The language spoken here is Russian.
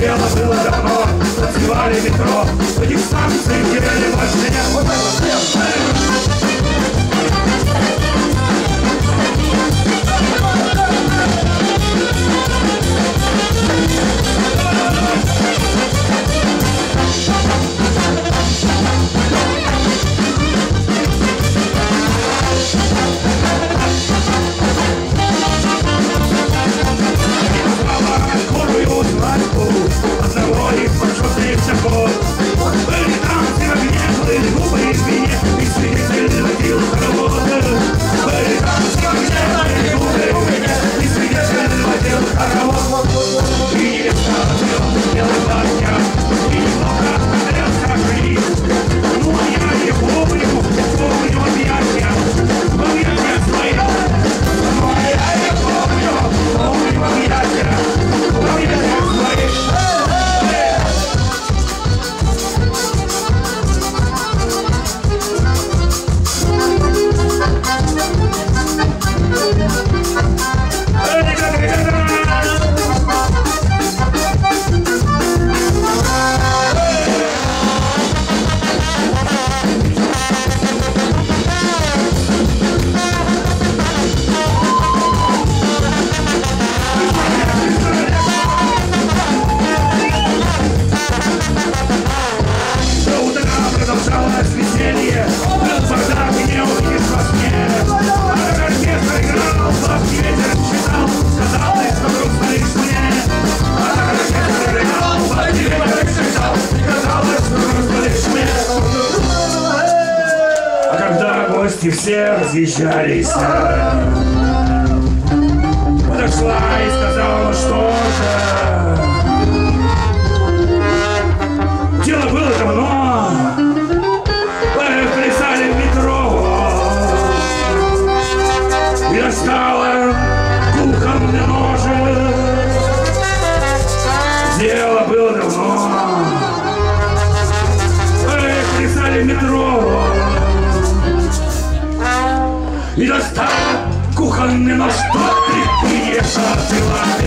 Дело было давно, танцевали метро, этих станций теряли больше нет. Вот это одного из маршрутных шагов. Были танцы в огне, были губы и спине, и свидетель водил хоровод. Были танцы в огне, были губы и спине, и свидетель водил хоровод. И невеста пела белый платья, и немного остановился крик. Ну, а я не помню объятия, объятия свои. Ну, а я не помню объятия, объятия свои. Продолжалось веселье, был бардак, и не увидишь во сне. А как оркестр играл, бабки ветер считал, казалось, что грустно лишь мне. А как оркестр играл, бабки ветер считал, казалось, что грустно лишь мне. А когда гости все разъезжались, подошла и сказала, что же дело было давно. Плясали в метро и достала кухонный ножик. Дело было давно. Плясали в метро и достала кухонный нож. Что ты не